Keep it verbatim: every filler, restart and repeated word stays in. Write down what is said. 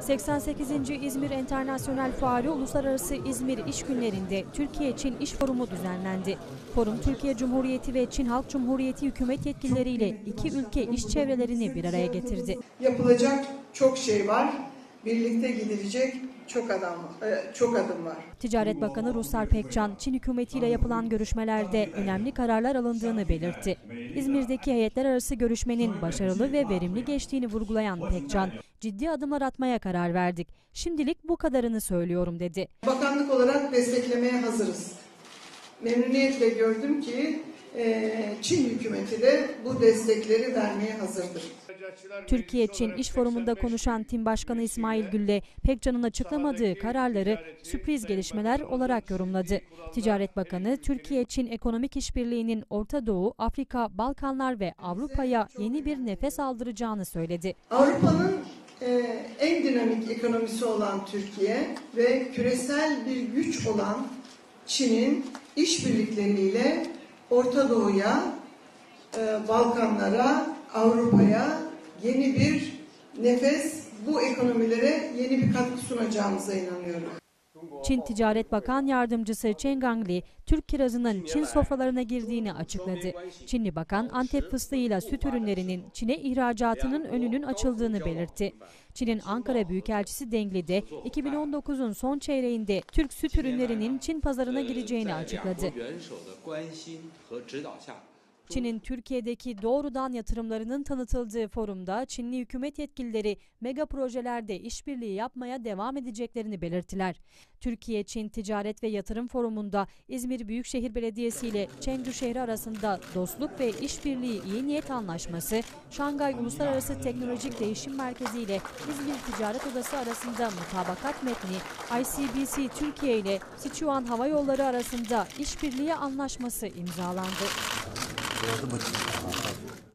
seksen sekizinci İzmir Enternasyonel Fuarı Uluslararası İzmir İş Günleri'nde Türkiye-Çin İş Forumu düzenlendi. Forum, Türkiye Cumhuriyeti ve Çin Halk Cumhuriyeti hükümet yetkilileriyle iki ülke iş çevrelerini bir araya getirdi. Yapılacak çok şey var, birlikte gidilecek çok adam, çok adım var. Ticaret Bakanı Ruslar Pekcan, Çin hükümetiyle yapılan görüşmelerde önemli kararlar alındığını belirtti. İzmir'deki heyetler arası görüşmenin başarılı ve verimli geçtiğini vurgulayan Pekcan, ciddi adımlar atmaya karar verdik. Şimdilik bu kadarını söylüyorum dedi. Bakanlık olarak desteklemeye hazırız. Memnuniyetle gördüm ki Çin hükümeti de bu destekleri vermeye hazırdır. Türkiye-Çin İş Forumu'nda konuşan Tim Başkanı İsmail Gülle, Pekcan'ın açıklamadığı kararları sürpriz gelişmeler olarak yorumladı. Ticaret Bakanı, Türkiye-Çin ekonomik işbirliğinin Orta Doğu, Afrika, Balkanlar ve Avrupa'ya yeni bir nefes aldıracağını söyledi. Avrupa'nın en dinamik ekonomisi olan Türkiye ve küresel bir güç olan Çin'in işbirlikleriyle Orta Doğu'ya, Balkanlara, Avrupa'ya yeni bir nefes, bu ekonomilere yeni bir katkı sunacağımıza inanıyorum. Çin Ticaret Bakan Yardımcısı Chen Gangli, Türk kirazının Çin sofralarına girdiğini açıkladı. Çinli bakan, Antep fıstığıyla süt ürünlerinin Çin'e ihracatının önünün açıldığını belirtti. Çin'in Ankara Büyükelçisi Dengli'de iki bin on dokuzun son çeyreğinde Türk süt ürünlerinin Çin pazarına gireceğini açıkladı. Çin'in Türkiye'deki doğrudan yatırımlarının tanıtıldığı forumda Çinli hükümet yetkilileri mega projelerde işbirliği yapmaya devam edeceklerini belirttiler. Türkiye-Çin Ticaret ve Yatırım Forumu'nda İzmir Büyükşehir Belediyesi ile Çengdu şehri arasında dostluk ve işbirliği iyi niyet anlaşması, Şangay Uluslararası Teknolojik Değişim Merkezi ile İzmir Ticaret Odası arasında mutabakat metni, I C B C Türkiye ile Sichuan Hava Yolları arasında işbirliği anlaşması imzalandı.